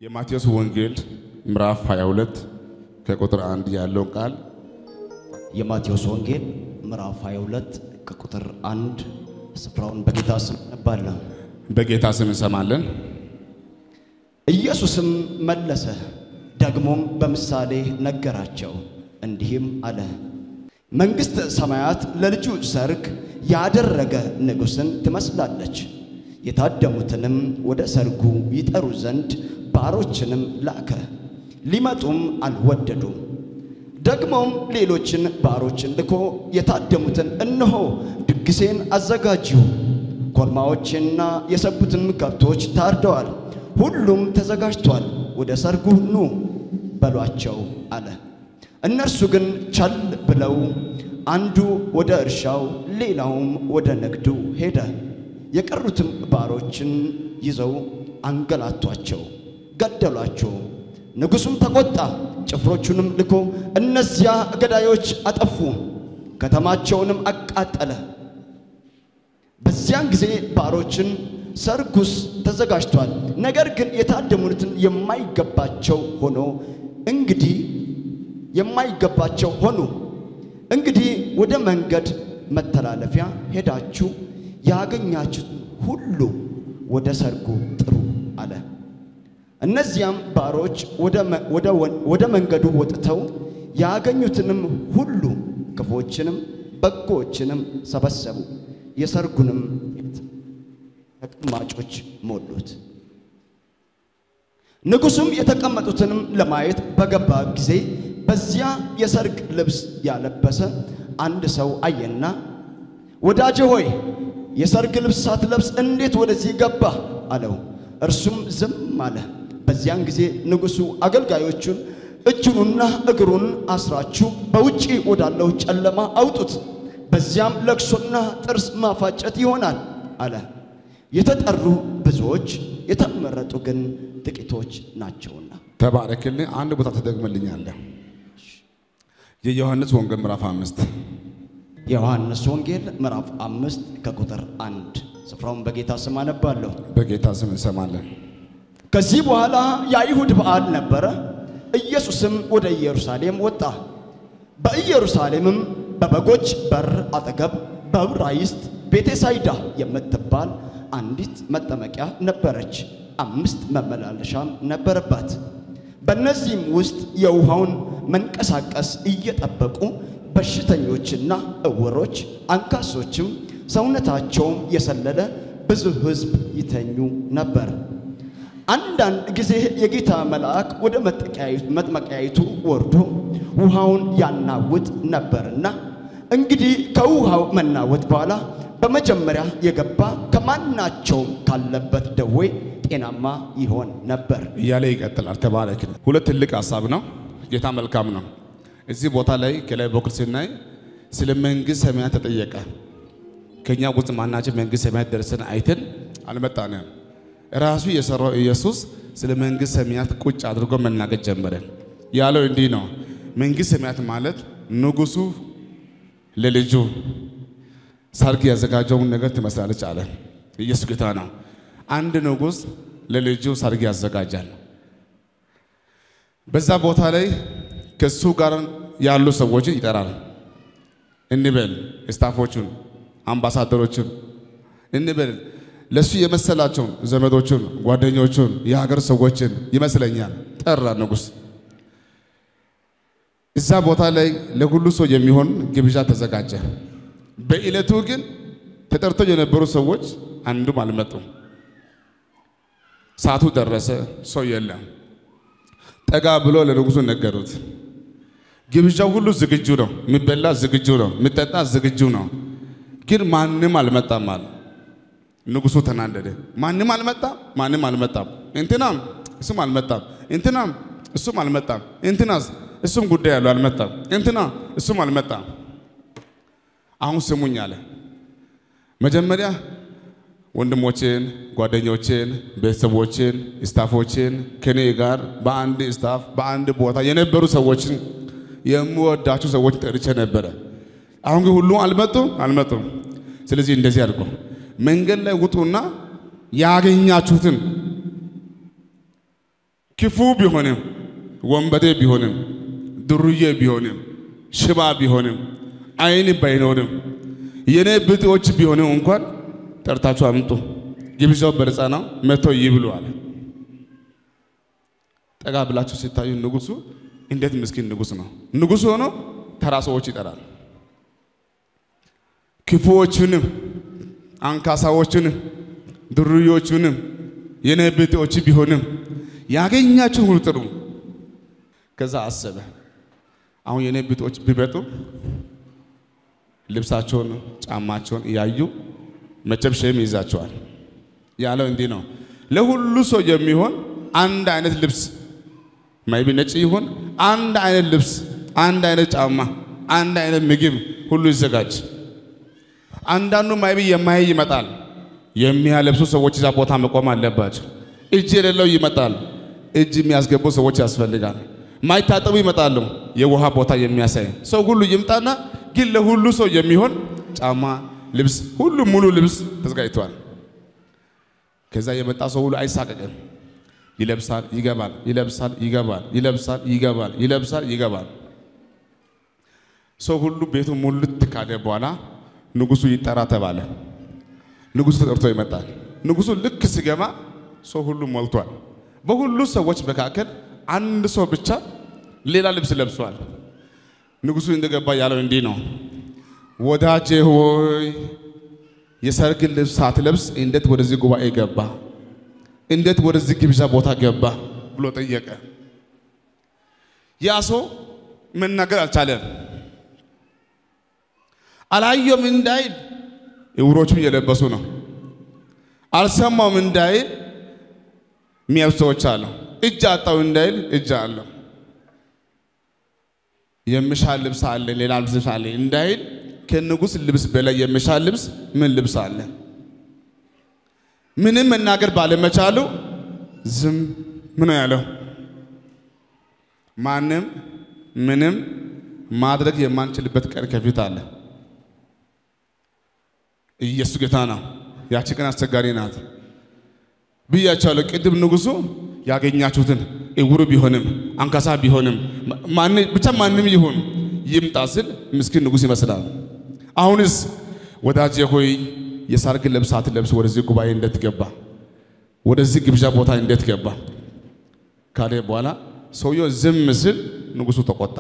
የማቴዎስ ወንጌል ምዕራፍ 22 ከቁጥር 1 ያለው ቃል የማቴዎስ ወንጌል ምዕራፍ 22 ከቁጥር 1 ስፍራውን በጌታ ስም እንባለን። በጌታ ስም እንሰማለን። ኢየሱስም መለሰ ደግሞም በምሳሌ ነገራቸው እንዲህም አለ። መንግሥተ ሰማያት ለልጁ ሰርግ ያደረገ ንጉሥን ትመስላለች። የታደሙትንም ወደ ሰርጉ ይጠሩ ዘንድ ባሮችንም ላከ፣ ሊመጡም አልወደዱም። ደግሞም ሌሎችን ባሮችን ልኮ የታደሙትን እነሆ ድግሴን አዘጋጁ፣ ኮርማዎችና የሰቡትን ከብቶች ታርደዋል፣ ሁሉም ተዘጋጅቷል፣ ወደ ሰርጉ ኑ በሏቸው አለ። እነርሱ ግን ቸል ብለው አንዱ ወደ እርሻው ሌላውም ወደ ንግዱ ሄደ። የቀሩትም ባሮችን ይዘው አንገላቷቸው፣ ገደሏቸው። ንጉሡም ተቆጣ፣ ጭፍሮቹንም ልኮ እነዚያ ገዳዮች አጠፉ፣ ከተማቸውንም አቃጠለ። በዚያን ጊዜ ባሮችን ሰርጉስ ተዘጋጅቷል፣ ነገር ግን የታደሙትን የማይገባቸው ሆኑ። እንግዲህ ወደ መንገድ መተላለፊያ ሄዳችሁ ያገኛችሁትን ሁሉ ወደ ሰርጉ ጥሩ አለ። እነዚያም ባሮች ወደ መንገዱ ወጥተው ያገኙትንም ሁሉ ክፎችንም በጎችንም ሰበሰቡ፣ የሰርጉንም ተቀማጮች ሞሉት። ንጉሡም የተቀመጡትንም ለማየት በገባ ጊዜ በዚያ የሰርግ ልብስ ያለበሰ አንድ ሰው አየና፣ ወዳጄ ሆይ የሰርግ ልብስ ሳትለብስ እንዴት ወደዚህ ገባ አለው። እርሱም ዝም አለ። በዚያን ጊዜ ንጉሡ አገልጋዮቹን እጁንና እግሩን አስራችሁ በውጪ ወዳለው ጨለማ አውጡት፣ በዚያም ለቅሶና ጥርስ ማፋጨት ይሆናል አለ። የተጠሩ ብዙዎች የተመረጡ ግን ጥቂቶች ናቸውና። ተባረክልኝ። አንድ ቦታ ተደግመልኛለህ። የዮሐንስ ወንጌል ምዕራፍ 5 የዮሐንስ ወንጌል ምዕራፍ 5 ከቁጥር 1 ስፍራውን በጌታ ስም አነባለሁ። በጌታ ስም እንሰማለን። ከዚህ በኋላ የአይሁድ በዓል ነበረ። ኢየሱስም ወደ ኢየሩሳሌም ወጣ። በኢየሩሳሌምም በበጎች በር አጠገብ በዕብራይስጥ ቤተሳይዳ የምትባል አንዲት መጠመቂያ ነበረች፣ 5 መመላለሻም ነበረባት። በእነዚህም ውስጥ የውሃውን መንቀሳቀስ እየጠበቁ በሽተኞችና ዕውሮች፣ አንካሶችም ሰውነታቸውም የሰለለ ብዙ ሕዝብ ይተኙ ነበር። አንዳንድ ጊዜ የጌታ መልአክ ወደ መጥመቂያይቱ ወርዶ ውሃውን ያናውጥ ነበርና፣ እንግዲህ ከውሃው መናወጥ በኋላ በመጀመሪያ የገባ ከማናቸውም ካለበት ደዌ ጤናማ ይሆን ነበር እያለ ይቀጥላል። ተባረክ። ሁለት ትልቅ ሐሳብ ነው። ጌታ መልካም ነው። እዚህ ቦታ ላይ ከላይ በኩል ስናይ ስለ መንግሥተ ሰማያት ተጠየቀ። ከኛ ውስጥ ማናችን መንግሥተ ሰማያት ደርሰን አይተን አልመጣንም። ራሱ የሰራው ኢየሱስ ስለ መንግሥተ ሰማያት ቁጭ አድርጎ መናገር ጀመረ። ያለው እንዲህ ነው፣ መንግሥተ ሰማያት ማለት ንጉሡ ለልጁ ሰርግ ያዘጋጀውን ነገር ትመስላለች አለ። ኢየሱስ ጌታ ነው። አንድ ንጉሥ ለልጁ ሰርግ ያዘጋጃል። በዛ ቦታ ላይ ከሱ ጋር ያሉ ሰዎችን ይጠራል። እንበል ስታፎቹን፣ አምባሳደሮቹን እንበል ለሱ የመሰላቸውን ዘመዶቹን፣ ጓደኞቹን፣ የሀገር ሰዎችን ይመስለኛል ጠራ ንጉሥ። እዛ ቦታ ላይ ለሁሉ ሰው የሚሆን ግብዣ ተዘጋጀ። በዕለቱ ግን ተጠርቶ የነበሩ ሰዎች አንዱም አልመጡም። ሰዓቱ ደረሰ፣ ሰው የለም። ጠጋ ብሎ ለንጉሡ ነገሩት። ግብዣው ሁሉ ዝግጁ ነው፣ የሚበላ ዝግጁ ነው፣ የሚጠጣ ዝግጁ ነው፣ ግን ማንም አልመጣም አለ። ንጉሡ ተናደደ። ማንም አልመጣም፣ እንትናም እሱም አልመጣም፣ እንትናም እሱም አልመጣም፣ እንትናስ እሱም ጉዳይ ያለው አልመጣም፣ እንትና እሱም አልመጣም። አሁን ስሙኝ አለ። መጀመሪያ ወንድሞቼን፣ ጓደኞቼን፣ ቤተሰቦቼን፣ ስታፎቼን ከኔ ጋር በአንድ ስታፍ በአንድ ቦታ የነበሩ ሰዎችን የምወዳቸው ሰዎች ጠርቼ ነበረ። አሁን ግን ሁሉ አልመጡም። ስለዚህ እንደዚህ አድርጎ መንገድ ላይ ውጡና ያገኛችሁትን ክፉ ቢሆንም ወንበዴ ቢሆንም ድሩዬ ቢሆንም ሽባ ቢሆንም አይን ባይኖርም የኔ ብጤዎች ቢሆንም እንኳን ጠርታችሁ አምጡ ግብዣው በነፃ ነው መቶ ይብሉ አለ። ጠጋ ብላችሁ ሲታዩ ንጉሱ እንዴት ምስኪን ንጉስ ነው። ንጉስ ሆኖ ተራ ሰዎች ይጠራል። ክፉዎችንም አንካሳዎችንም ድሩዮችንም የኔ ብጤዎች ቢሆንም ያገኛችሁ ሁሉ ጥሩ። ከዛ አሰበ አሁን የኔ ብጤዎች ቢበጡ ልብሳቸውን ጫማቸውን ያዩ መቼም ሸም ይዛቸዋል ያለው እንዲህ ነው። ለሁሉ ሰው የሚሆን አንድ አይነት ልብስ ማይቢ ነጭ ይሁን አንድ አይነት ልብስ አንድ አይነት ጫማ አንድ አይነት ምግብ ሁሉ ይዘጋጅ። አንዳንዱ ማይቢ የማይ ይመጣል የሚያለብሱ ሰዎች እዛ ቦታ መቆም አለባቸው። እጅ የሌለው ይመጣል እጅ የሚያስገቡ ሰዎች ያስፈልጋል። ማይታጠቡ ይመጣሉ የውሃ ቦታ የሚያሳይ ሰው ሁሉ ይምጣና ግን ለሁሉ ሰው የሚሆን ጫማ ልብስ ሁሉ ሙሉ ልብስ ተዘጋጅቷል። ከዛ የመጣ ሰው ሁሉ አይሳቀቅም ይለብሳል ይገባል ይለብሳል ይገባል ይለብሳል ይገባል ይለብሳል ይገባል። ሰው ሁሉ ቤቱ ሙሉት ካደ በኋላ ንጉሱ ይጠራ ተባለ። ንጉሱ ተጠርቶ ይመጣል። ንጉሱ ልክ ሲገባ ሰው ሁሉ ሞልቷል። በሁሉ ሰዎች መካከል አንድ ሰው ብቻ ሌላ ልብስ ለብሷል። ንጉሱ እንደገባ ያለው እንዲህ ነው ወዳጄ ሆይ የሰርግ ልብስ ሳትለብስ እንዴት ወደዚህ ጉባኤ ገባ እንዴት ወደዚህ ግብዣ ቦታ ገባ ብሎ ጠየቀ። ያ ሰው መናገር አልቻለም። አላየም እንዳይል እውሮቹ እየለበሱ ነው። አልሰማም እንዳይል የሚያዩ ሰዎች አሉ። እጅ አጣው እንዳይል እጅ አለው። የምሻል ልብስ አለ ሌላ ልብስ አለ እንዳይል ከንጉስ ልብስ በላይ የምሻል ልብስ ምን ልብስ አለ? ምንም መናገር ባለመቻሉ ዝም ምን ያለው ማንም ምንም ማድረግ የማንችልበት ቀን ከፊት አለ። ኢየሱስ ጌታ ነው። ያቺ ቀን አስቸጋሪ ናት ብያቻለሁ። ቅድም ንጉሱ ያገኛችሁትን እውሩ ቢሆንም አንካሳ ቢሆንም ብቻ ማንም ይሁን ይምጣ ሲል ምስኪን ንጉስ ይመስላል። አሁንስ ወዳጄ ሆይ የሰርግ ልብስ ሳትለብስ ወደዚህ ጉባኤ እንዴት ገባ ወደዚህ ግብዣ ቦታ እንዴት ገባ ካለ በኋላ ሰውየው ዝም ሲል ንጉሱ ተቆጣ።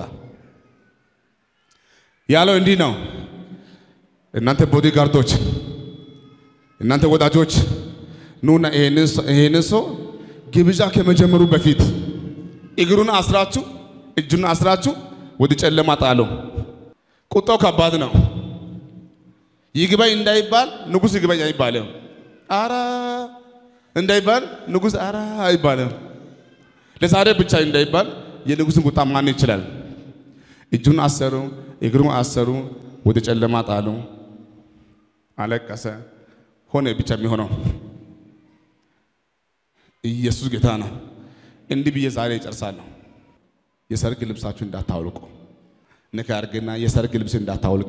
ያለው እንዲህ ነው እናንተ ቦዲጋርዶች እናንተ ወዳጆች ኑና ይሄንን ሰው ግብዣ ከመጀመሩ በፊት እግሩን አስራችሁ እጁን አስራችሁ ወደ ጨለማ ጣሉ። ቁጣው ከባድ ነው። ይግባኝ እንዳይባል ንጉስ ይግባኝ አይባልም። አራ እንዳይባል ንጉስ አራ አይባልም። ለዛሬ ብቻ እንዳይባል የንጉስን ቁጣ ማን ይችላል? እጁን አሰሩ እግሩን አሰሩ ወደ ጨለማ ጣሉ። አለቀሰ ሆነ ብቻ የሚሆነው ኢየሱስ ጌታ ነው። እንዲህ ብዬ ዛሬ እጨርሳለሁ። የሰርግ ልብሳችሁ እንዳታውልቁ ንገርግና የሰርግ ልብስ እንዳታውልቅ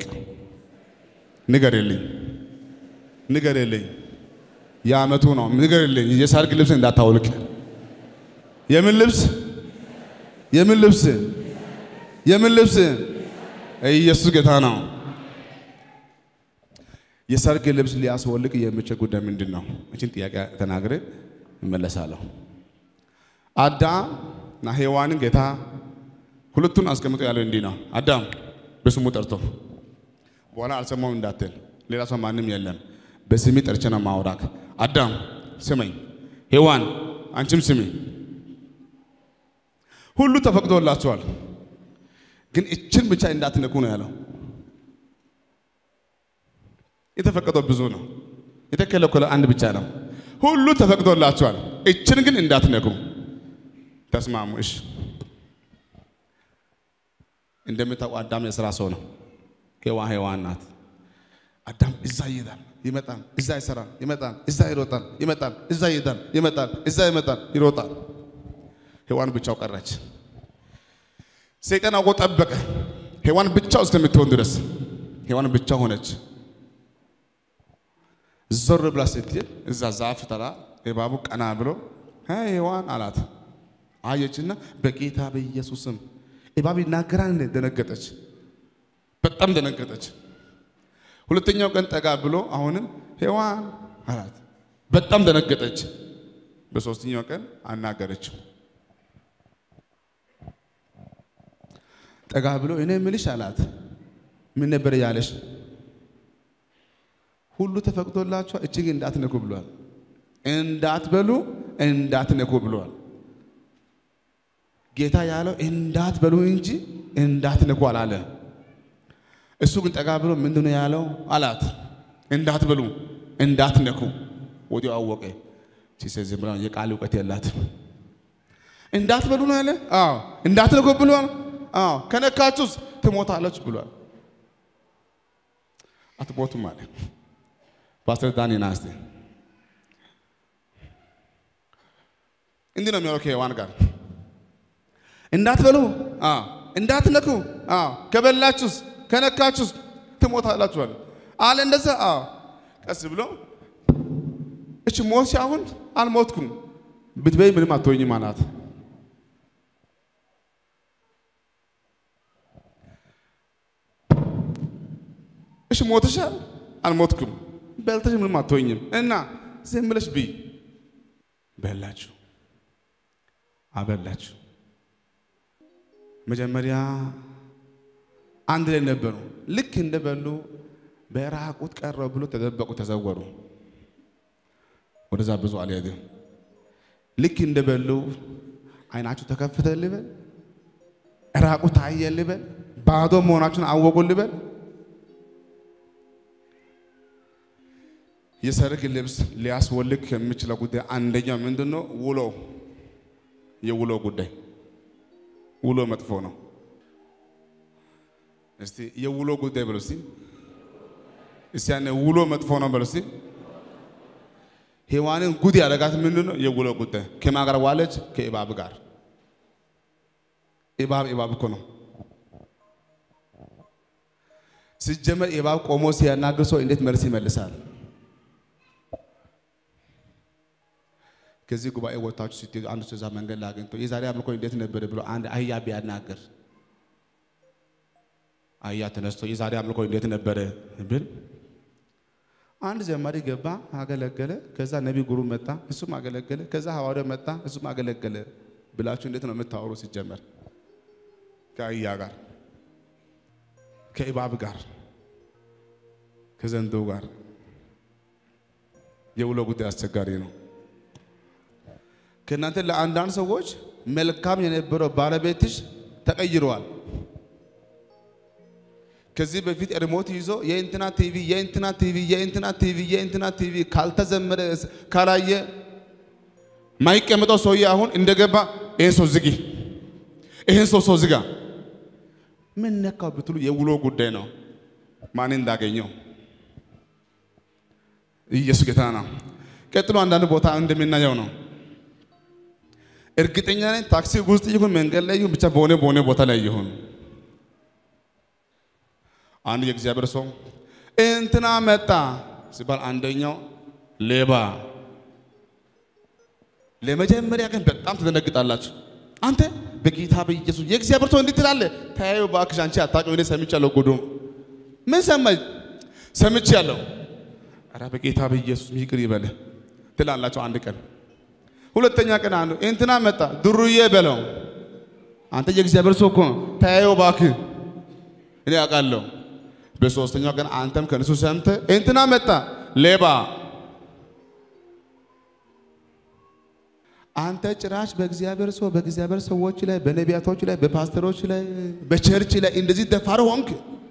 ንገርልኝ ያመቱ ነው ንገርልኝ የሰርግ ልብስ እንዳታውልቅ። የምን ልብስ ኢየሱስ ጌታ ነው። የሰርግ ልብስ ሊያስወልቅ የሚችል ጉዳይ ምንድነው? እቺን ጥያቄ ተናግሬ እመለሳለሁ። አዳምና ሔዋንን ጌታ ሁለቱን አስቀምጦ ያለው እንዲህ ነው። አዳም በስሙ ጠርቶ በኋላ አልሰማውም እንዳትል ሌላ ሰው ማንም የለም በስሜ ጠርቼ ነው ማውራክ። አዳም ስመኝ፣ ሔዋን አንቺም ስሚ። ሁሉ ተፈቅዶላችኋል ግን እችን ብቻ እንዳትነኩ ነው ያለው። የተፈቀደው ብዙ ነው የተከለከለው አንድ ብቻ ነው። ሁሉ ተፈቅዶላችኋል እችን ግን እንዳትነኩ ተስማሙ። እሺ እንደምታውቁ አዳም የሥራ ሰው ነው። ሔዋን ናት። አዳም እዛ ይሄዳል ይመጣል፣ እዛ ይሰራል ይመጣል፣ እዛ ይሮጣል ይመጣል፣ እዛ ይሄዳል ይመጣል፣ እዛ ይመጣል ይሮጣል። ሔዋን ብቻው ቀረች። ሰይጣን አውቆ ጠበቀ ሔዋን ብቻው እስከምትሆን ድረስ። ሔዋን ብቻ ሆነች። ዞር ብላ ስትሄድ እዛ ዛፍ ተራ እባቡ ቀና ብሎ ሔዋን አላት። አየችና በጌታ በኢየሱስም እባብ ይናገራል ደነገጠች። በጣም ደነገጠች። ሁለተኛው ቀን ጠጋ ብሎ አሁንም ሔዋን አላት። በጣም ደነገጠች። በሶስተኛው ቀን አናገረችው። ጠጋ ብሎ እኔ ምልሽ አላት። ምን ነበር ያለሽ? ሁሉ ተፈቅዶላችሁ እጅግ እንዳትነኩ ብሏል። እንዳትበሉ እንዳትነኩ ብሏል። ጌታ ያለው እንዳትበሉ እንጂ እንዳትነኩ አላለ። እሱ ግን ጠጋ ብሎ ምንድነው ያለው አላት። እንዳትበሉ እንዳትነኩ። ወዲያው አወቀ። ሲሰዝም ብላ የቃል ዕውቀት ያላት እንዳትበሉ ነው ያለ። አዎ እንዳትነኩ ብሏል። አዎ ከነካችሁስ ትሞታላችሁ ብሏል። አትሞቱም ማለት ፓስተር ዳኒ ናስቴ እንዲህ ነው የሚያወራው ከሔዋን ጋር እንዳትበሉ እንዳትነኩ ከበላችሁስ ከነካችሁስ ትሞታላችሁ አለ። እንደዛ ቀስ ብሎ እሺ ሞት ሲያሁን አልሞትኩም ብትበይ ምንም አትሆኝም አላት። እሺ ሞትሻል አልሞትኩም በልተሽ ምንም አትሆኝም እና ዝም ብለሽ ብይ። በላችሁ አበላችሁ። መጀመሪያ አንድ ላይ ነበሩ። ልክ እንደበሉ በራቁት ቀረው ብሎ ተደበቁ ተዘወሩ። ወደዛ ብዙ አልያደም። ልክ እንደበሉ አይናችሁ ተከፈተ ልበል፣ ራቁት ታየ ልበል፣ ባዶ መሆናችሁን አወቁ ልበል። የሰርግ ልብስ ሊያስወልቅ የሚችለው ጉዳይ አንደኛው ምንድነው? ውሎ። የውሎ ጉዳይ ውሎ መጥፎ ነው። እስቲ የውሎ ጉዳይ በሉ እስቲ። እስቲ ያኔ ውሎ መጥፎ ነው በሉ እስቲ። ሔዋንን ጉድ ያደረጋት ምንድነው? የውሎ ጉዳይ። ከማን ጋር ዋለች? ከእባብ ጋር። እባብ እኮ ነው ሲጀመር። እባብ ቆሞ ሲያናግር ሰው እንዴት መልስ ይመልሳል? ከዚህ ጉባኤ ወጣችሁ ሲትሄዱ አንዱ ሰው መንገድ ላይ አግኝቶ የዛሬ አምልኮ እንዴት ነበር ብሎ አንድ አህያ ቢያናገር አህያ ተነስቶ የዛሬ አምልኮ እንዴት ነበር ብል አንድ ዘማሪ ገባ አገለገለ፣ ከዛ ነብይ ጉሩ መጣ እሱም አገለገለ፣ ከዛ ሐዋርያው መጣ እሱም አገለገለ ብላችሁ እንዴት ነው የምታወሩ? ሲጀመር ከአህያ ጋር ከእባብ ጋር ከዘንዶ ጋር የውሎ ጉዳይ አስቸጋሪ ነው። ከእናንተ ለአንዳንድ ሰዎች መልካም የነበረው ባለቤትሽ ተቀይሯል። ከዚህ በፊት ሪሞት ይዞ የእንትና ቲቪ ካልተዘመረ ካላየ ማይቀመጠው ሰውዬ አሁን እንደገባ ይሄን ሰው ዝጊ፣ ይሄን ሰው ዝጋ። ምን ነካው ብትሉ የውሎ ጉዳይ ነው። ማን እንዳገኘው ኢየሱስ ጌታ ነው። ቀጥሎ አንዳንድ ቦታ እንደምናየው ነው። እርግጠኛ ነኝ ታክሲ ውስጥ ይሁን መንገድ ላይ ይሁን ብቻ በሆነ ቦታ ላይ ይሁን አንድ የእግዚአብሔር ሰው እንትና መጣ ሲባል አንደኛው ሌባ። ለመጀመሪያ ግን በጣም ተደነግጣላችሁ። አንተ በጌታ በኢየሱስ የእግዚአብሔር ሰው እንዴት ትላለህ? ታየው ባክሽ አንቺ አታውቂው። እኔ ሰምቻለሁ። ጉዱ ምን ሰምቻለሁ። ኧረ በጌታ በኢየሱስ ይቅር ይበል ትላላችሁ አንድ ቀን። ሁለተኛ ቀን አንዱ እንትና መጣ ድሩዬ በለው። አንተ የእግዚአብሔር ሰው እኮ ታየው ባክህ እኔ አውቃለሁ። በሶስተኛው ቀን አንተም ከነሱ ሰምተህ እንትና መጣ ሌባ። አንተ ጭራሽ በእግዚአብሔር ሰዎች ላይ በነቢያቶች ላይ በፓስተሮች ላይ በቸርች ላይ እንደዚህ ደፋር ሆንክ።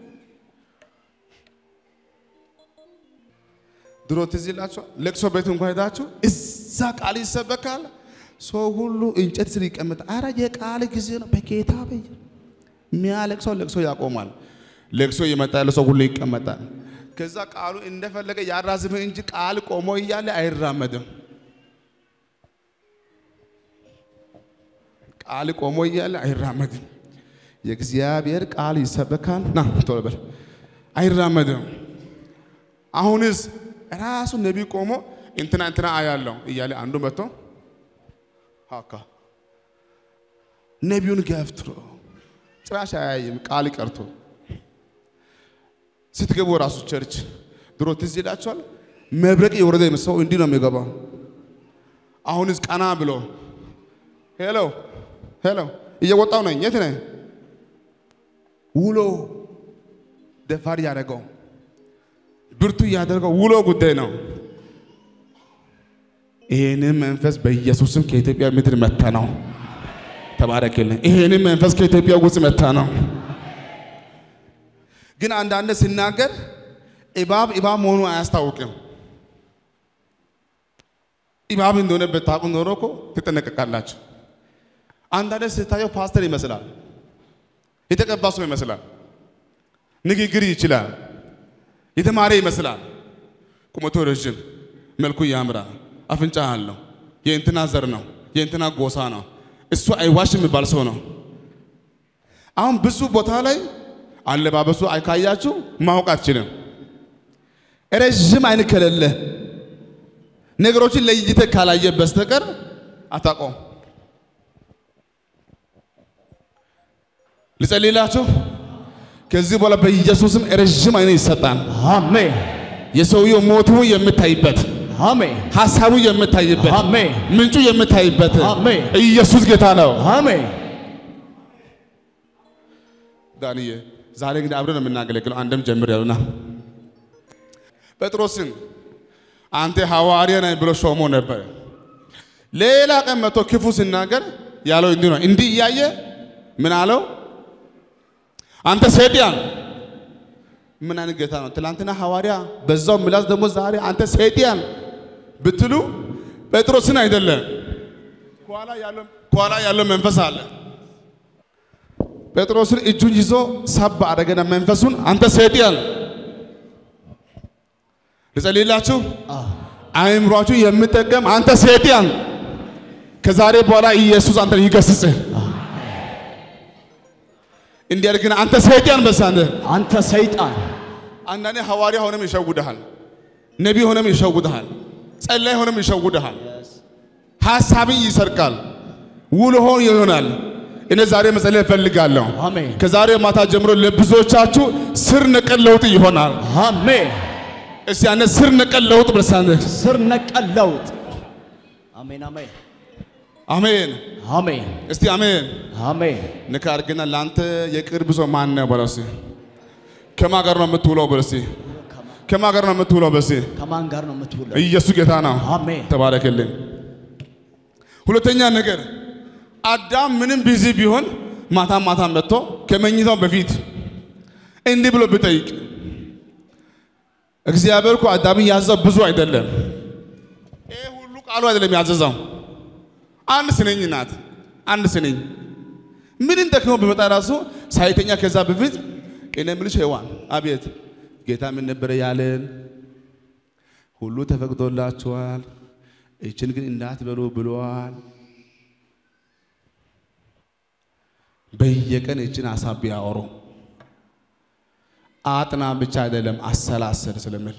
ድሮ ትዝ ይላችኋል ለቅሶ ቤት እንኳን ሄዳችሁ እዛ ቃል ይሰበካል። ሰው ሁሉ እንጨት ስር ይቀመጣል። ኧረ የቃል ጊዜ ነው በጌታ በኢየሱስ የሚያለቅሰው ለቅሶ ያቆማል። ለቅሶ እየመጣ ያለ ሰው ሁሉ ይቀመጣል። ከዛ ቃሉ እንደፈለገ ያራዝም እንጂ ቃል ቆሞ እያለ አይራመድም። ቃል ቆሞ እያለ አይራመድም። የእግዚአብሔር ቃል ይሰበካል ና ቶሎ በል አይራመድም። አሁንስ ራሱ ነብይ ቆሞ እንትና አያለው እያለ አንዱ መጥቶ ሃካ ነቢዩን ገፍትሮ ጭራሽ አያይም ቃል ቀርቶ ስትገቡ ራሱ ቸርች ድሮ ትዝ ይላችኋል መብረቅ የወረደ ሰው እንዲህ ነው የሚገባው አሁንስ ቀና ብሎ ሄሎ እየወጣው ነኝ የት ነህ ውሎ ደፋር ያደረገው ብርቱ ያደረገው ውሎ ጉዳይ ነው ይሄንን መንፈስ በኢየሱስም ከኢትዮጵያ ምድር መታ ነው ተባረከልኝ ይሄንን መንፈስ ከኢትዮጵያ ውስጥ መታ ነው ግን አንዳንድ ሲናገር እባብ መሆኑ አያስታውቅም እባብ እንደሆነ በታውቁ ኖሮ እኮ ትጠነቀቃላችሁ አንዳንድ ስታየው ፓስተር ይመስላል የተቀባ ሰው ይመስላል ንግግር ይችላል የተማረ ይመስላል ቁመቱ ረጅም መልኩ ያምራል አፍንጫ አለው የእንትና ዘር ነው የእንትና ጎሳ ነው እሱ አይዋሽም የሚባል ሰው ነው አሁን ብዙ ቦታ ላይ አለባበሱ አይካያችሁ ማወቅ አትችልም ረጅም አይን ከሌለ ነገሮችን ለይተህ ካላየ በስተቀር አታውቀውም ልጸልይላችሁ ከዚህ በኋላ በኢየሱስም ረጅም አይን ይሰጣል አሜን የሰውየው ሞቱ የምታይበት አሜን ሐሳቡ የምታይበት አሜን ምንጩ የምታይበት አሜን ኢየሱስ ጌታ ነው አሜን ዳንኤል ዛሬ ግን አብረን የምናገለግለው አንደም ጀምረናልና ጴጥሮስን አንተ ሐዋርያ ነህ ብሎ ሾሞ ነበር ሌላ ቀን መጥቶ ክፉ ሲናገር ያለው እንዲህ ነው እንዲህ ያየ ምን አለው አንተ ሰይጣን ምን አይነት ጌታ ነው ትላንትና ሐዋርያ በዛው ምላስ ደግሞ ዛሬ አንተ ሰይጣን ብትሉ ጴጥሮስን አይደለም ኋላ ያለው መንፈስ አለ ጴጥሮስን እጁን ይዞ ሳብ አደረገና መንፈሱን አንተ ሰይጣን ለጸልይላችሁ አይምሯችሁ የምጠቀም አንተ ሰይጣን ከዛሬ በኋላ ኢየሱስ አንተ ይገስጽ እንዲያርግና አንተ ሰይጣን በሳንደ አንተ ሰይጣን አንዳንዴ ሐዋርያ ሆነም ይሸውድሃል ነብይ ሆነም ይሸውድሃል ጸላይ ሆነም ይሸውድሃል ሐሳብን ይሰርቃል ውልሆን ይሆናል እኔ ዛሬ መጸለይ እፈልጋለሁ አሜን ከዛሬ ማታ ጀምሮ ለብዙዎቻችሁ ስር ነቀል ለውጥ ይሆናል አሜን እስቲ ያነ ስር ነቀል ለውጥ በሳንደ ስር ነቀል ለውጥ አሜን አሜን አሜን አሜን እስቲ አሜን አሜን ንካርግና ላንተ የቅርብ ሰው ማን ነው በለሲ ከማን ጋር ነው የምትውለው በለሲ ከማን ጋር ነው የምትውለው በለሲ ከማን ጋር ነው የምትውለው ኢየሱስ ጌታ ነው አሜን ተባረከልኝ ሁለተኛ ነገር አዳም ምንም ቢዚ ቢሆን ማታ መጥቶ ከመኝታው በፊት እንዲህ ብሎ ቢጠይቅ እግዚአብሔር እኮ አዳምን ያዘው ብዙ አይደለም ይሄ ሁሉ ቃሉ አይደለም ያዘዘው አንድ ስነኝ ናት አንድ ስነኝ ምን እንደከው በመጣ ራሱ ሳይተኛ ከዛ በፊት ቀነምልሽ ሄዋን አቤት ጌታ ምን ነበር ያለን ሁሉ ተፈቅዶላችኋል እችን ግን እንዳትበሉ ብሏል በየቀን እችን ሐሳብ ያወሩ አጥና ብቻ አይደለም አሰላሰል ስለምን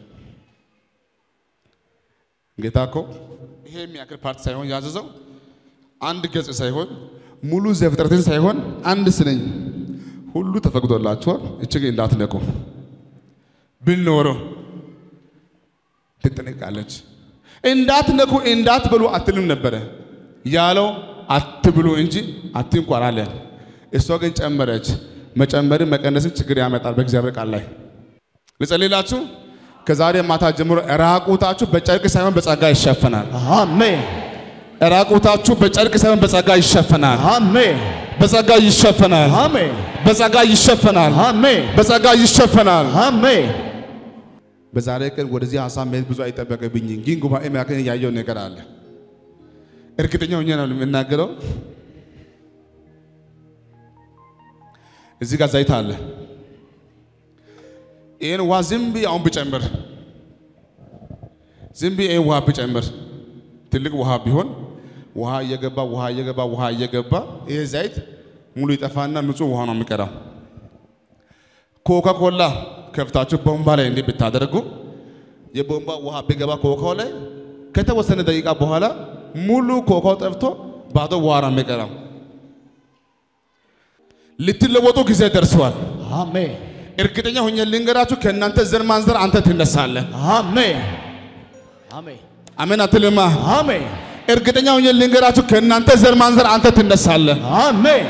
ጌታ እኮ ይሄ የሚያክል ፓርት ሳይሆን ያዘዘው አንድ ገጽ ሳይሆን ሙሉ ዘፍጥረትን ሳይሆን አንድ ስነኝ ሁሉ ተፈቅዶላችኋል እቺ እንዳትነቁ ብንኖር ትጠነቃለች እንዳትነቁ እንዳትበሉ አትልም ነበር ያለው አትብሉ እንጂ አትንቁ አላለ እሷ ግን ጨመረች መጨመርን መቀነስን ችግር ያመጣል በእግዚአብሔር ቃል ላይ ልጸልይላችሁ ከዛሬ ማታ ጀምሮ ራቁታችሁ በጨርቅ ሳይሆን በጸጋ ይሸፈናል አሜን ራቁታችሁ በጨርቅ ሳይሆን በጸጋ ይሸፈናል አሜን በጸጋ ይሸፈናል አሜን በጸጋ ይሸፈናል አሜን በጸጋ ይሸፈናል አሜን በዛሬ ቀን ወደዚህ ሐሳብ መሄድ ብዙ አይጠበቅብኝ ግን ጉባኤ ማከን ያየው ነገር አለ እርግጠኛ ሆኜ ነው የምናገረው እዚህ ጋር ዘይት አለ ይሄን ውሃ ዝም ብዬ አሁን ብጨምር ዝም ብዬ ውሃ ብጨምር ትልቅ ውሃ ቢሆን ውሃ እየገባ ይሄ ዘይት ሙሉ ይጠፋና ንጹህ ውሃ ነው የሚቀረው ኮካ ኮላ ከፍታችሁ ቦምባ ላይ እንዴ ብታደርጉ የቦምባ ውሃ ቢገባ ኮካው ላይ ከተወሰነ ደቂቃ በኋላ ሙሉ ኮካው ጠፍቶ ባዶ ውሃ ነው የሚቀረው ልትለወጡ ጊዜ ደርሷል። አሜን። እርግጠኛ ሆኜ ልንገራችሁ ከእናንተ ዘር ማንዘር አንተ ትነሳለህ። አሜን አሜን አሜን አትልማ? አሜን። እርግጠኛ ሆኜ ልንገራችሁ ከእናንተ ዘር ማንዘር አንተ ትነሳለህ። አሜን።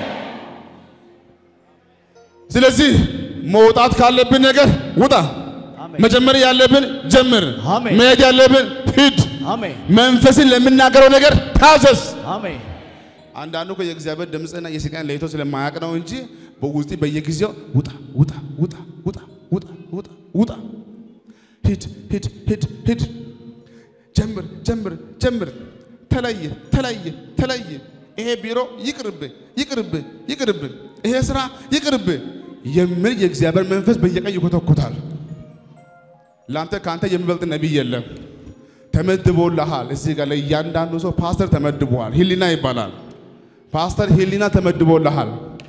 ስለዚህ መውጣት ካለብን ነገር ውጣ። መጀመር ያለብን ጀምር። መሄድ ያለብን ሂድ። አሜን። መንፈስን ለምናገረው ነገር ታዘዝ። አሜን። አንዳንዱ እኮ የእግዚአብሔር ድምጽና የሥጋን ለይቶ ስለማያውቅ ነው እንጂ በውስጥ በየጊዜው ውጣ ውጣ ውጣ ውጣ ውጣ ውጣ ውጣ ሂድ ሂድ ሂድ ሂድ ጀምር ጀምር ጀምር ተለየ ተለየ ተለየ ይሄ ቢሮ ይቅርብ ይቅርብ ይቅርብ ይሄ ስራ ይቅርብ የሚል የእግዚአብሔር መንፈስ በየቀን ይኮተኮታል። ላንተ ካንተ የሚበልጥ ነብይ የለም። ተመድቦልሃል። እዚህ ጋር ለእያንዳንዱ ሰው ፓስተር ተመድቧል። ሂሊና ይባላል። ፓስተር ሂሊና ተመድቦልሃል።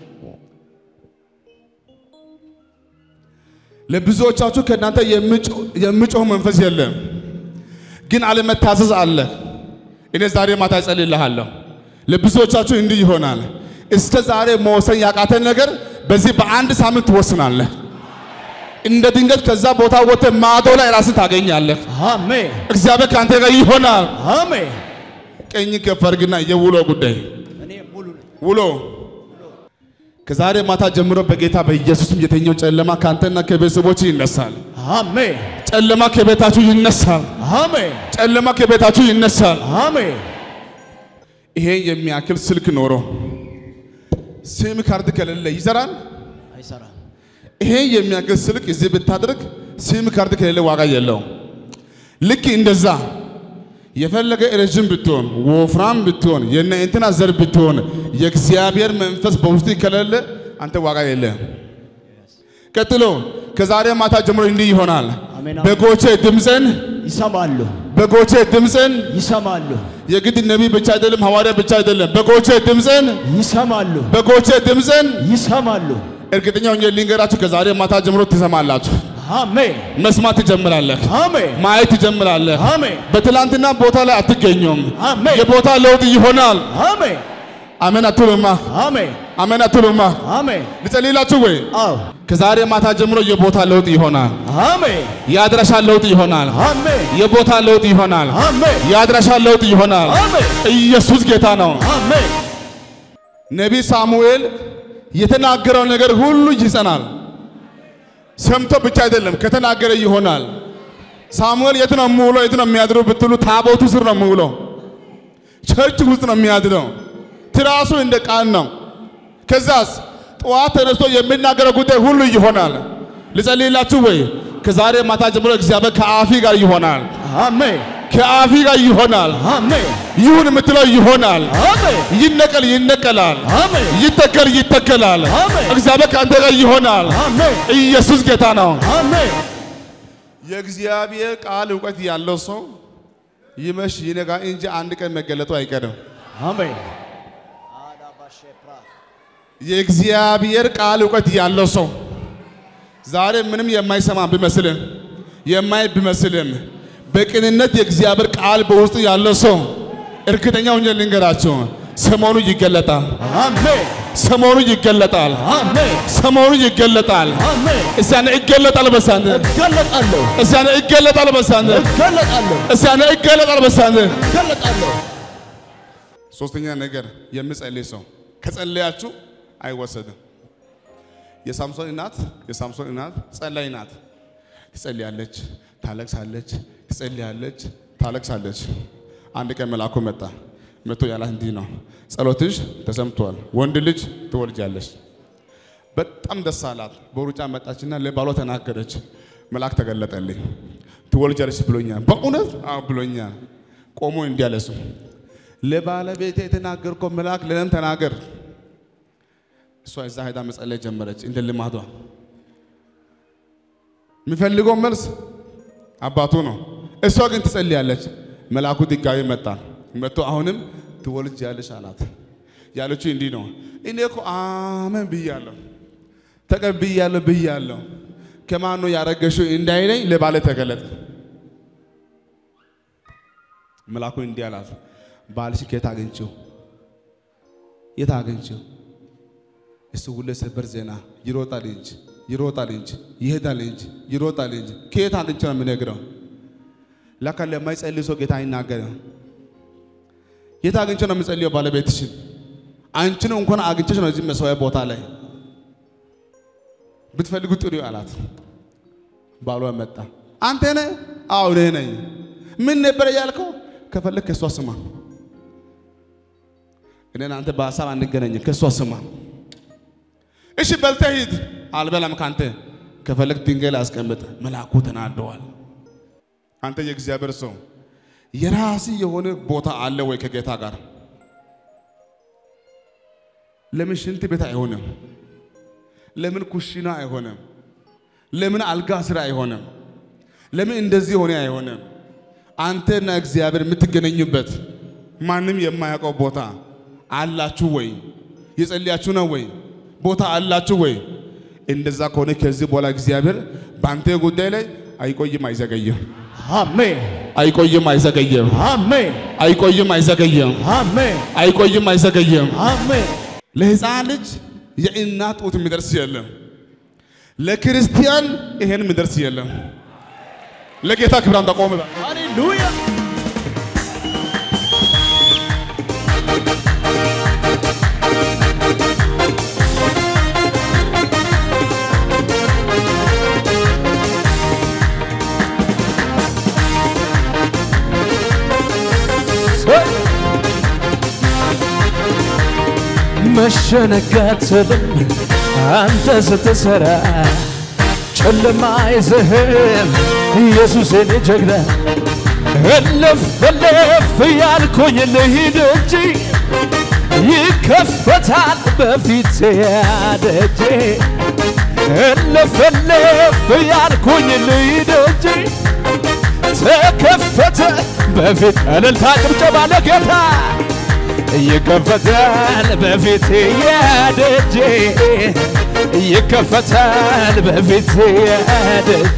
ለብዙዎቻችሁ ከእናንተ የሚጮህ መንፈስ የለም፣ ግን አለመታዘዝ አለ። እኔ ዛሬ ማታ እጸልይልሃለሁ። ለብዙዎቻችሁ እንዲህ ይሆናል። እስከ ዛሬ መወሰን ያቃተን ነገር በዚህ በአንድ ሳምንት ትወስናለህ። እንደ ድንገት ከዛ ቦታ ወጥተህ ማዶ ላይ ራስን ታገኛለህ። አሜን። እግዚአብሔር ካንተ ጋር ይሆናል። አሜን። ቀኝ ከፍ አድርግና የውሎ ጉዳይ ውሎ ከዛሬ ማታ ጀምሮ በጌታ በኢየሱስም የተኛው ጨለማ ካንተና ከቤተሰቦች ይነሳል። አሜን። ጨለማ ከቤታችሁ ይነሳል። አሜን። ጨለማ ከቤታችሁ ይነሳል። አሜን። ይሄ የሚያክል ስልክ ኖሮ ሲም ካርድ ከሌለ ይሰራል አይሰራም? ይሄ የሚያክል ስልክ እዚህ ብታደርግ ሲም ካርድ ከሌለ ዋጋ የለው። ልክ እንደዛ የፈለገ ረጅም ብትሆን ወፍራም ብትሆን የነ እንትና ዘር ብትሆን የእግዚአብሔር መንፈስ በውስጥ ከሌለ አንተ ዋጋ የለህም። ቀጥሎ ከዛሬ ማታ ጀምሮ እንዲህ ይሆናል። በጎቼ ድምፅን ይሰማሉ። በጎቼ ድምፅን ይሰማሉ። የግድ ነቢይ ብቻ አይደለም፣ ሐዋርያ ብቻ አይደለም። በጎቼ ድምፅን ይሰማሉ። በጎቼ ድምፅን ይሰማሉ። እርግጠኛ ሆኜ ልንገራችሁ ከዛሬ ማታ ጀምሮ ትሰማላችሁ። አሜን። መስማት ትጀምራለህ። አሜን። ማየት ትጀምራለህ። አሜን። በትላንትና ቦታ ላይ አትገኙም። አሜን። የቦታ ለውጥ ይሆናል። አሜን። አሜን አትሉማ? አሜን። አሜን አትሉማ? አሜን። ልጸልይላችሁ ወይ? አዎ። ከዛሬ ማታ ጀምሮ የቦታ ለውጥ ይሆናል። አሜን። የአድራሻ ለውጥ ይሆናል። አሜን። የቦታ ለውጥ ይሆናል። አሜን። የአድራሻ ለውጥ ይሆናል። አሜን። ኢየሱስ ጌታ ነው። አሜን። ነቢይ ሳሙኤል የተናገረው ነገር ሁሉ ይጸናል። ሰምቶ ብቻ አይደለም ከተናገረ ይሆናል። ሳሙኤል የት ነው የሚውለው? የት ነው የሚያድረው ብትሉ ታቦቱ ስር ነው የሚውለው። ቸርች ውስጥ ነው የሚያድረው። ትራሱ እንደ ቃል ነው። ከዛስ ጠዋት ተነስቶ የሚናገረው ጉዳይ ሁሉ ይሆናል። ልጸልይላችሁ ወይ? ከዛሬ ማታ ጀምሮ እግዚአብሔር ከአፊ ጋር ይሆናል። አሜን። ከአፊ ጋር ይሆናል። አሜን። ይሁን የምትለው ይሆናል። አሜን። ይነቀል ይነቀላል። አሜን። ይተከል ይተከላል። አሜን። እግዚአብሔር ካንተ ጋር ይሆናል። አሜን። ኢየሱስ ጌታ ነው። አሜን። የእግዚአብሔር ቃል ዕውቀት ያለው ሰው ይመሽ ይነጋ እንጂ አንድ ቀን መገለጡ አይቀርም። አሜን። የእግዚአብሔር ቃል ዕውቀት ያለው ሰው ዛሬ ምንም የማይሰማ ቢመስልም የማይ ቢመስልም በቅንነት የእግዚአብሔር ቃል በውስጡ ያለው ሰው እርግጠኛ ሆኜ ልንገራችሁ ሰሞኑ ይገለጣል። አሜን። ሰሞኑ ይገለጣል። አሜን። ሰሞኑ ይገለጣል። አሜን። እሳነ ይገለጣል። በሳነ ይገለጣለሁ። እሳነ ይገለጣል። በሳነ ይገለጣለሁ። እሳነ ይገለጣል። በሳነ ይገለጣለሁ። ሶስተኛ ነገር የምጸልይ ሰው ከጸለያችሁ አይወሰድም። የሳምሶን እናት ጸላይ ናት። ትጸልያለች፣ ታለቅሳለች፣ ትጸልያለች፣ ታለቅሳለች። አንድ ቀን መልአኩ መጥቶ ያላት እንዲህ ነው፣ ጸሎትሽ ተሰምቷል፣ ወንድ ልጅ ትወልጃለሽ። በጣም ደስ አላት። በሩጫ መጣችና ለባሏ ተናገረች። መልአክ ተገለጠልኝ፣ ትወልጃለሽ ብሎኛል። በእውነት አዎ ብሎኛል። ቆሞ እንዲህ አለ እሱ፣ ለባለቤቴ የተናገርከው መልአክ ለእኔም ተናገር። እሷ እዛ ሄዳ መጸለይ ጀመረች እንደ ልማዷ። የሚፈልገው መልስ አባቱ ነው። እሷ ግን ትጸልያለች። መልአኩ ድጋሚ መጥቶ አሁንም ትወልጃለሽ አላት። ያለችው እንዲህ ነው፣ እኔ እኮ አሜን ብያለሁ፣ ተቀብያለሁ ብያለሁ። ከማን ነው ያረገሽው እንዳይለኝ ለባለ ተገለጠ። መልአኩ እንዲህ አላት፣ ባልሽ ከየት አገኘሽው? የት አገኘሽው? እሱ ሁሌ ሰበር ዜና ይሮጣል እንጂ ይሄዳል እንጂ ይሮጣል እንጂ ከየት አግኝቼ ነው የምነግረው? ለካ ለማይጸልይ ሰው ጌታ አይናገርም። የት አግኝቼ ነው የምጸልየው? ባለቤትሽን አንቺን እንኳን አግኝቼሽ ነው እዚህ መስዋዕት ቦታ ላይ ብትፈልጉ ጥሩ አላት። ባሏ መጣ። አንተ ነህ? አዎ እኔ ነኝ። ምን ነበር ያልከው? ከፈለክ ከሷ ስማ። እኔና አንተ በሐሳብ አንገናኝም። ከሷ ስማ። እሺ በልተህ ሂድ። አልበላም ካንተ። ከፈለክ ድንጋይ ላይ አስቀምጥ። መልአኩ ተናደዋል። አንተ የእግዚአብሔር ሰው የራስ የሆነ ቦታ አለ ወይ ከጌታ ጋር? ለምን ሽንት ቤት አይሆንም? ለምን ኩሽና አይሆንም? ለምን አልጋ ስራ አይሆንም? ለምን እንደዚህ ሆነ አይሆንም? አንተና እግዚአብሔር የምትገናኙበት ማንም የማያውቀው ቦታ አላችሁ ወይ? የጸልያችሁ ነው ወይ? ቦታ አላችሁ ወይ? እንደዛ ከሆነ ከዚህ በኋላ እግዚአብሔር ባንተ ጉዳይ ላይ አይቆይም አይዘገይም። አሜን። አይቆይም አይዘገይም። አሜን። አይቆይም አይዘገይም። አሜን። አይቆይም አይዘገይም። አሜን። ለሕፃን ልጅ የእናት ጡት የሚደርስ የለም። ለክርስቲያን ይሄን የሚደርስ የለም። ለጌታ ክብራን ተቆም። ሃሌሉያ። መሸነጋትም አንተ ስትሰራ ጨለማ አይዘህም ኢየሱስ የኔ ጀግና እልፍ እልፍ ያልኩኝ ልሂድ እንጂ ይከፈታል በፊቴ ደጄ እልፍ እልፍ ያልኩኝ ልሂድ እንጂ ተከፈተ በፊት እልልታ ጭብጨባ ለጌታ ይከፈታል በፊቴ ደጄ ይከፈታል በፊቴ ደጄ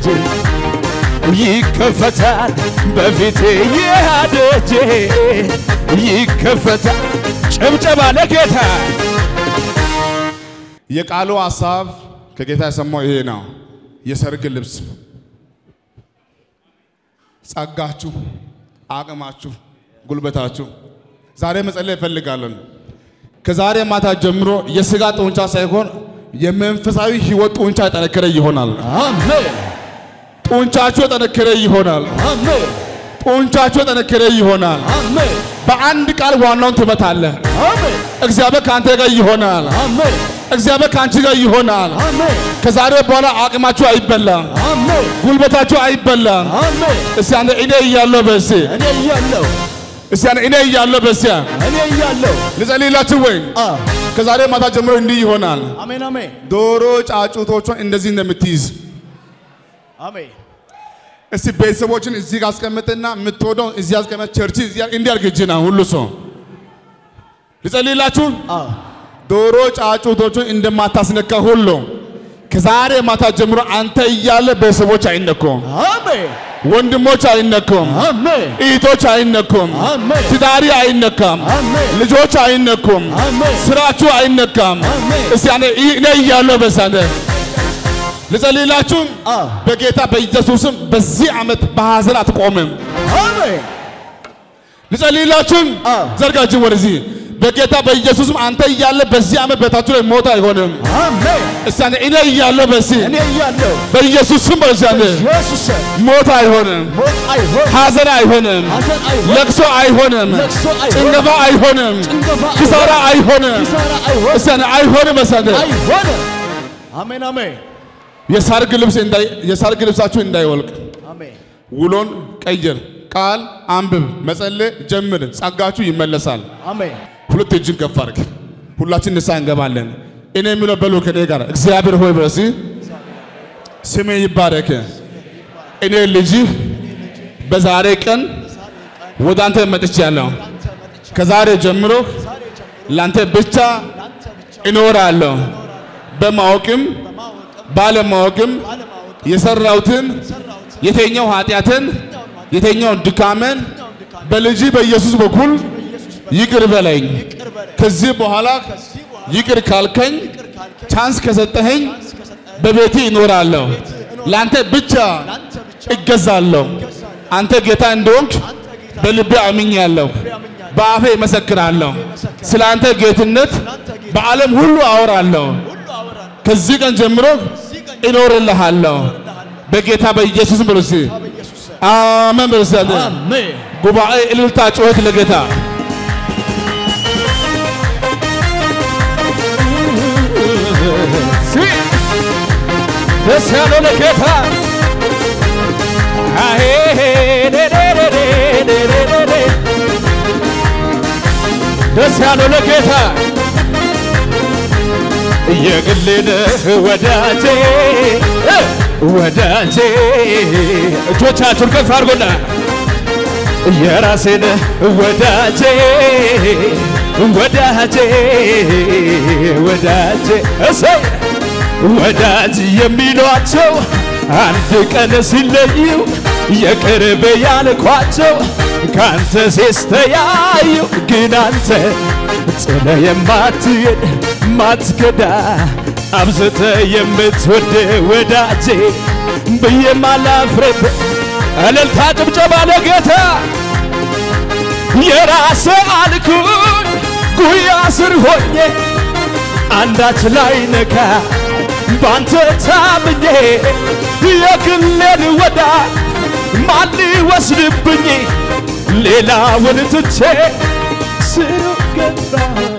ይከፈታል በፊቴ ደጄ ይከፈታል ጭብጨባ ለጌታ። የቃሉ ሐሳብ ከጌታ የሰማው ይሄ ነው። የሰርግ ልብስ ጸጋችሁ፣ አቅማችሁ፣ ጉልበታችሁ ዛሬ መጸለይ እፈልጋለሁ። ከዛሬ ማታ ጀምሮ የሥጋ ጡንቻ ሳይሆን የመንፈሳዊ ሕይወት ጡንቻ ጠነከረ ይሆናል። አሜን። ጡንቻችሁ ጠነከረ ይሆናል። አሜን። ጡንቻችሁ ጠነከረ ይሆናል። አሜን። በአንድ ቃል ዋናውን ትመታለህ። አሜን። እግዚአብሔር ካንተ ጋር ይሆናል። አሜን። እግዚአብሔር ካንቺ ጋር ይሆናል። አሜን። ከዛሬ በኋላ አቅማችሁ አይበላም። አሜን። ጉልበታችሁ አይበላም። አሜን። እስቲ አንተ እኔ እያለሁ በሲ እኔ እያለሁ እስቲ አንተ እኔ እያለሁ በሲያ እኔ እያለሁ ልጸልይላችሁ ወይ? ከዛሬ ማታ ጀምሮ እንዲህ ይሆናል። አሜን። አሜን። ዶሮ ጫጩቶቿን እንደዚህ እንደምትይዝ አሜን። እስቲ ቤተሰቦችን እዚህ ጋር አስቀምጥና የምትወደው እዚህ አስቀምጥ። ቸርች እዚህ እንዲያርግጅና ሁሉ ሰው ልጸልይላችሁ። ዶሮ ጫጩቶቹን እንደማታስነካ ሁሉ ከዛሬ ማታ ጀምሮ አንተ እያለ ቤተሰቦች አይነኩም። አሜን። ወንድሞች አይነኩም። አሜን። እህቶች አይነኩም። አሜን። ትዳሪ አይነካም። አሜን። ልጆች አይነኩም። አሜን። ስራችሁ አይነካም። አሜን። እስቲ እኔ እያለሁ በሳንተ ልጸልይላችሁ። በጌታ በኢየሱስም በዚህ ዓመት በሐዘን አትቆምም። አሜን። ልጸልይላችሁ። ዘርጋችሁ ወደዚህ በጌታ በኢየሱስም አንተ እያለ በዚህ ዓመት ቤታችሁ ላይ ሞት አይሆንም። አሜን። እስቲ እኔ እያለሁ በዚህ እኔ እያለሁ በኢየሱስም በዛንተ ኢየሱስ ሞት አይሆንም። ሞት አይሆንም። ሐዘን አይሆንም። ሐዘን አይሆንም። ለቅሶ አይሆንም። ለቅሶ አይሆንም። ጭንገፋ አይሆንም። ጭንገፋ ኪሳራ አይሆንም። ኪሳራ አይሆንም። እስቲ አይሆንም በዛንተ አይሆንም። አሜን። አሜን። የሰርግ ልብሳችሁ እንዳይወልቅ አሜን። ውሎን ቀይር። ቃል አንብብ። መጸለይ ጀምር። ጸጋችሁ ይመለሳል። አሜን። ሁለት እጅን ከፍ አድርግ። ሁላችን ንስሐ እንገባለን። እኔ የምለው በሉ ከኔ ጋር እግዚአብሔር ሆይ በሲ ስሜ ይባረክ። እኔ ልጅ በዛሬ ቀን ወደ አንተ መጥቻለሁ። ከዛሬ ጀምሮ ላንተ ብቻ እኖራለሁ። በማወቅም ባለማወቅም የሰራውትን የተኛው ኃጢአትን የተኛው ድካመን በልጅ በኢየሱስ በኩል ይቅር በለኝ። ከዚህ በኋላ ይቅር ካልከኝ ቻንስ ከሰጠኸኝ በቤቴ እኖራለሁ ላንተ ብቻ እገዛለሁ አንተ ጌታ እንደሆንክ በልቤ አምኛለሁ በአፌ መሰክራለሁ ስላንተ ጌትነት በዓለም ሁሉ አወራለሁ ከዚህ ቀን ጀምሮ እኖርልሃለሁ በጌታ በኢየሱስ ብሩሲ አሜን ብሩሲ አሜን ጉባኤ እልልታ ጩኸት ለጌታ ደስ ያለው ለጌታ አሄ ደስ ያለው ለጌታ የግሌን ወዳጄ ወዳጄ እጆቻችሁን ከፍ አድርጉና የራሴን ወዳጄ ወዳጄ ወዳጄ እሰይ ወዳጅ የሚሏቸው አንድ ቀን ሲለዩ የቅርብ ያልኳቸው ካንተ ሲስተያዩ ግን አንተ ጥለ የማትሄድ ማትከዳ አብዝተ የምትወድ ወዳጄ በየማላፍረት እልልታ ጭብጨባ ለጌታ የራሴ አልኩኝ ጉያ ስር ሆኜ አንዳች ላይ ነካ ባንተ ታምኜ የግሌን ወዳጅ ማን ሊወስድብኝ ሌላውን ትቼ ስሩ ገባ